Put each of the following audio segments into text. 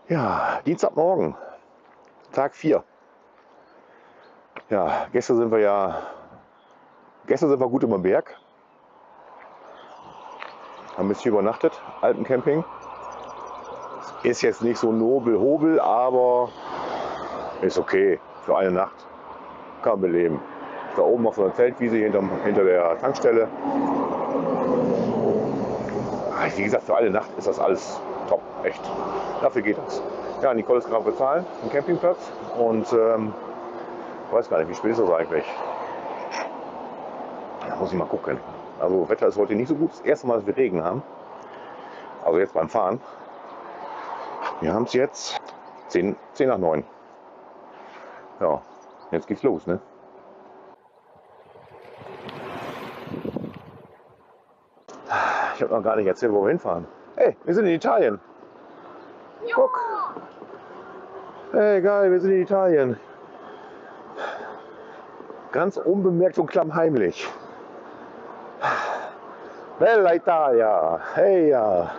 Ja, Dienstagmorgen, Tag 4. Ja, gestern sind wir gut über den Berg. Haben ein bisschen übernachtet, Alpencamping. Ist jetzt nicht so nobel-hobel, aber ist okay für eine Nacht. Kann man beleben. Da oben auf so einer Zeltwiese hinter der Tankstelle. Wie gesagt, für eine Nacht ist das alles top, echt. Dafür geht das. Ja, Nicole ist gerade bezahlt, einen Campingplatz und weiß gar nicht, wie spät ist das eigentlich? Da muss ich mal gucken. Also Wetter ist heute nicht so gut. Das erste Mal, dass wir Regen haben. Also jetzt beim Fahren. Wir haben es jetzt 10 nach 9. Ja, jetzt geht's los, ne? Ich habe noch gar nicht erzählt, wo wir hinfahren. Hey, wir sind in Italien. Ja. Guck. Hey, geil, wir sind in Italien. Ganz unbemerkt und klammheimlich. Bella Italia. Hey, ja.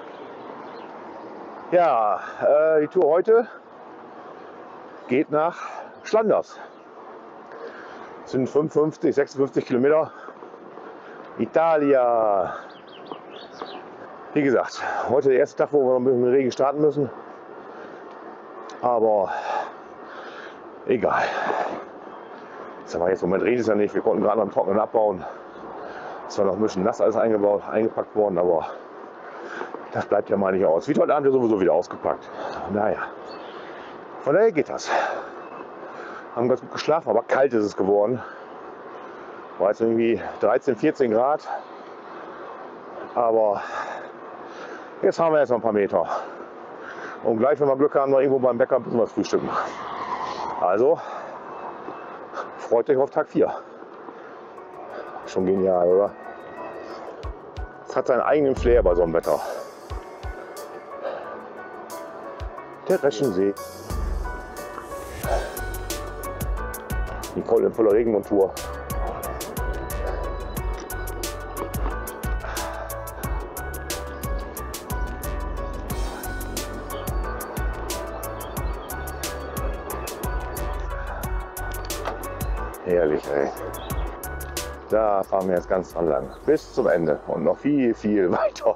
Ja, die Tour heute geht nach Schlanders. Das sind 55, 56 Kilometer. Italia. Wie gesagt, heute der erste Tag, wo wir noch ein bisschen mit Regen starten müssen. Aber egal. Aber jetzt im Moment regnet es ja nicht. Wir konnten gerade am Trockenen abbauen. Es war noch ein bisschen nass alles eingepackt worden, aber das bleibt ja mal nicht aus. Wie heute Abend ja sowieso wieder ausgepackt. Naja, von daher geht das. Haben ganz gut geschlafen, aber kalt ist es geworden. War jetzt irgendwie 13, 14 Grad. Aber jetzt haben wir erst noch ein paar Meter. Und gleich, wenn wir Glück haben, noch irgendwo beim Bäcker ein bisschen was frühstücken. Also, freut euch auf Tag 4. Schon genial, oder? Es hat seinen eigenen Flair bei so einem Wetter. Der Reschensee. Nicole in voller Regenmontur. Herrlich, ey. Da fahren wir jetzt ganz dran lang. Bis zum Ende und noch viel, viel weiter.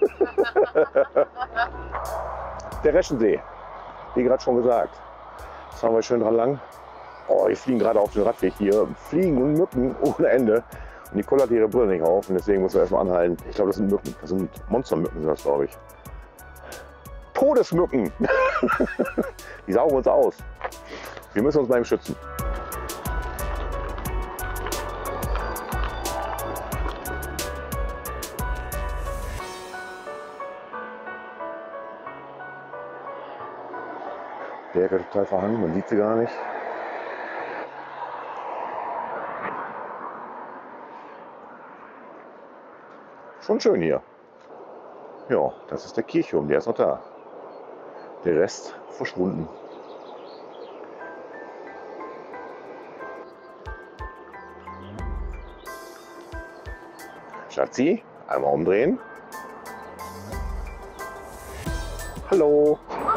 Der Reschensee, wie gerade schon gesagt. Jetzt fahren wir schön dran lang. Oh, wir fliegen gerade auf den Radweg hier. Fliegen und Mücken ohne Ende. Und Nicole hat ihre Brille nicht auf und deswegen muss er erstmal anhalten. Ich glaube, das sind Mücken. Das sind Monstermücken, sind das, glaube ich. Todesmücken! Die saugen uns aus. Wir müssen uns mal eben schützen. Der Ecke total verhangen, man sieht sie gar nicht. Schon schön hier. Ja, das ist der Kirchturm, der ist noch da. Der Rest verschwunden. Schatzi, einmal umdrehen. Hallo.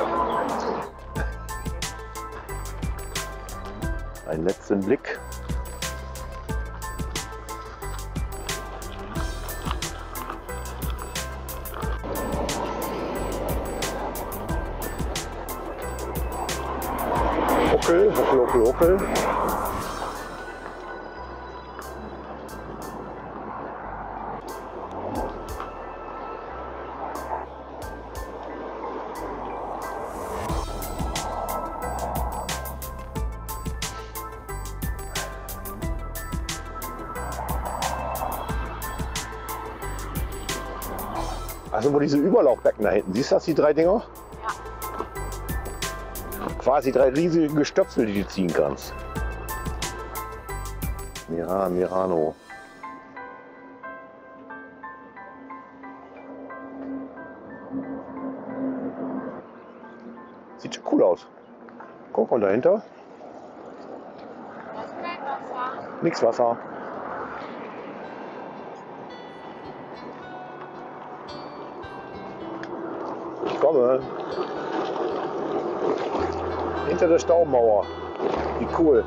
Einen letzten Blick. Huckel, Huckel, Huckel, Huckel. Also wo diese Überlaufbecken da hinten, siehst du das, die 3 Dinger? Ja. Quasi 3 riesige Stöpsel, die du ziehen kannst. Mirano. Sieht schon cool aus. Guck mal dahinter. Das ist kein Wasser. Nix Wasser. Ich komme. Hinter der Staumauer. Wie cool.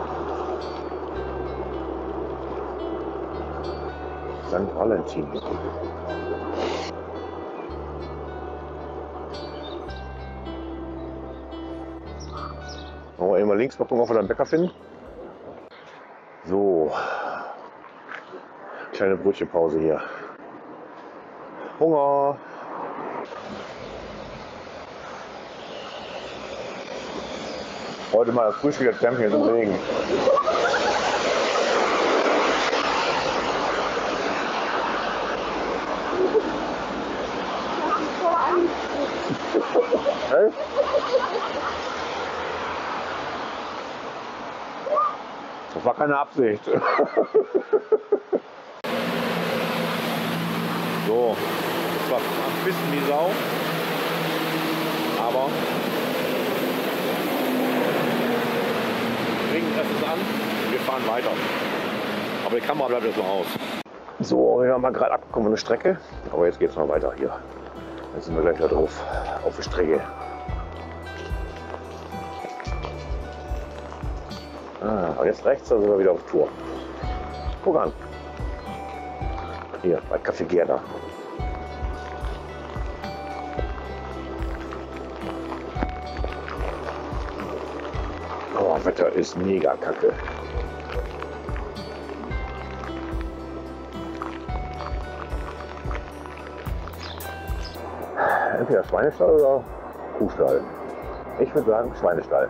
St. Valentin. Wollen wir eben mal links mal gucken, ob wir da einen Bäcker finden. So. Kleine Brötchenpause hier. Hunger. Heute mal das Frühstück der Champions im Regen. Hey? Das war keine Absicht. So, das war ein bisschen wie Sau, aber Regen lässt es an, wir fahren weiter. Aber die Kamera bleibt jetzt noch aus. So, wir haben mal gerade abgekommen eine Strecke, aber jetzt geht es mal weiter hier. Jetzt sind wir gleich da drauf, auf der Strecke. Ah, und jetzt rechts, da sind wir wieder auf Tour. Guck an. Hier, bei Café Gerda. Oh, Wetter ist mega kacke. Entweder Schweinestall oder Kuhstall. Ich würde sagen Schweinestall.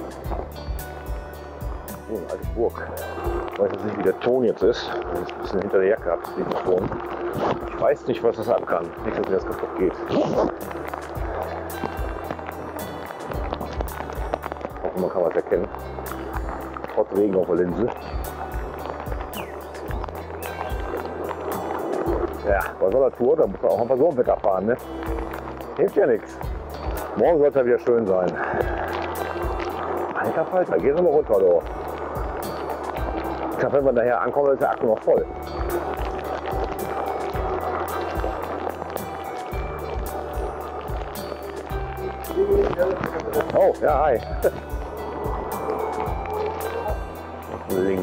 Oh, eine alte Burg. Ich weiß jetzt nicht, wie der Ton jetzt ist. Wenn ich ein bisschen hinter der Jacke habe, den Ton. Ich weiß nicht, was das ab kann. Nicht, dass mir das kaputt geht. Auch man kann was erkennen. Trotz Regen auf der Linse. Ja, bei so einer Tour, da muss man auch mal so ein Wetter fahren, ne? Hilft ja nichts. Morgen soll es ja wieder schön sein. Alter Falter, geh doch mal runter, du. Ich glaube, wenn wir nachher ankommen, ist der Akku noch voll. Oh, ja, hi. Links.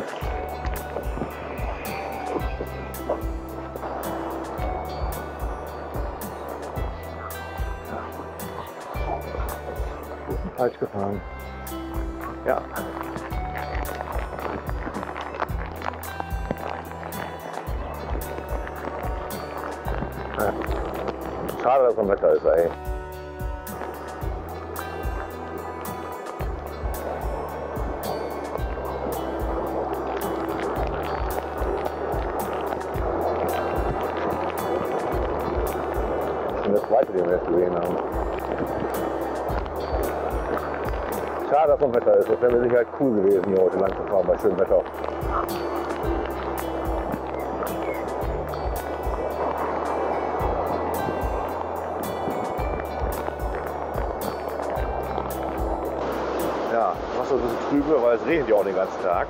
Falsch gefahren. Ja. Schade, dass am Wetter ist, ey. Das zweite, den wir jetzt gesehen haben. Schade, dass am Wetter ist. Das wäre mit Sicherheit cool gewesen, hier heute lang zu fahren bei schönem Wetter. Ja, Wasser ist ein bisschen trübe, weil es regnet ja auch den ganzen Tag.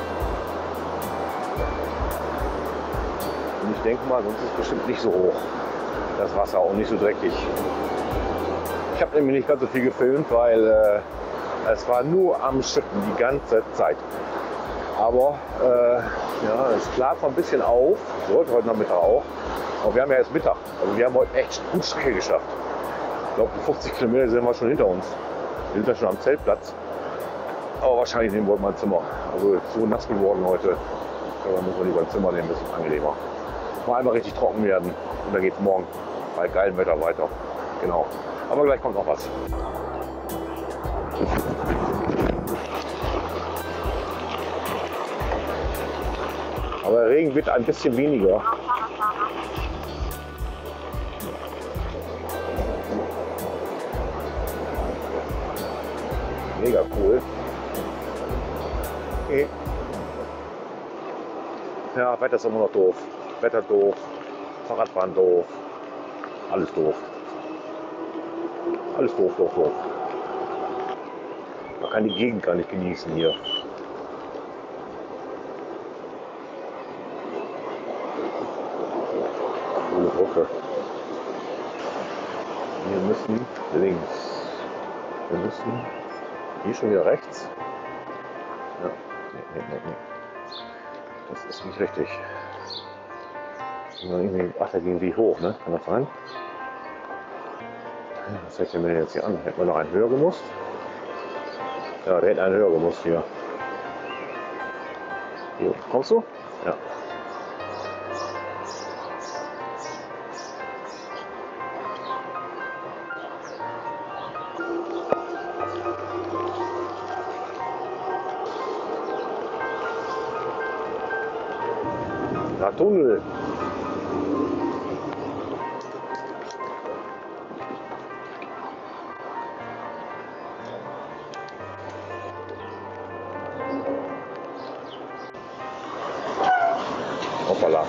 Und ich denke mal, sonst ist es bestimmt nicht so hoch, das Wasser, und nicht so dreckig. Ich habe nämlich nicht ganz so viel gefilmt, weil es war nur am Schippen die ganze Zeit. Aber ja, es klart zwar ein bisschen auf, sollte heute Nachmittag auch. Aber wir haben ja jetzt Mittag. Also wir haben heute echt gut Strecke geschafft. Ich glaube, 50 Kilometer sind wir schon hinter uns. Wir sind ja schon am Zeltplatz. Aber wahrscheinlich nehmen wir heute mal ein Zimmer. Also ist so nass geworden heute. Da müssen wir lieber ein Zimmer nehmen, ein bisschen angenehmer. Mal einmal richtig trocken werden. Und dann geht es morgen bei geilem Wetter weiter. Genau. Aber gleich kommt noch was. Aber der Regen wird ein bisschen weniger. Mega cool. Okay. Ja, Wetter ist immer noch doof. Wetter doof, Fahrradfahren doof, alles doof. Alles doof, doof, doof. Man kann die Gegend gar nicht genießen hier. Coole Brücke. Wir müssen links. Wir müssen Hier schon wieder rechts. Ja, nee. Das ist nicht richtig. Ach, da ging die hoch, ne? Kann das sein? Was hält der mir jetzt hier an? Hätten wir noch einen höher gemusst? Ja, der hätte einen höher gemusst hier. Jo, kommst du? Ja. Na, Tunnel. Hoppala.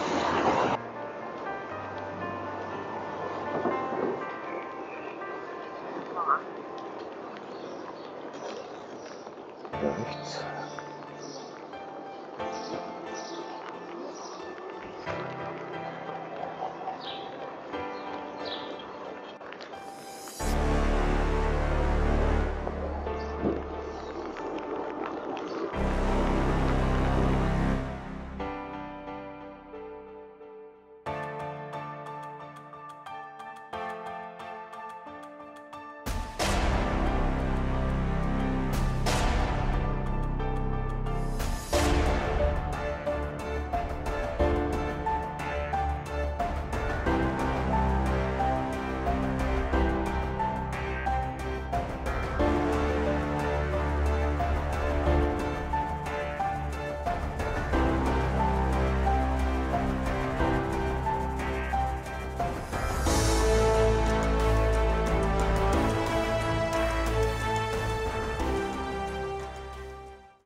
Ja, nichts.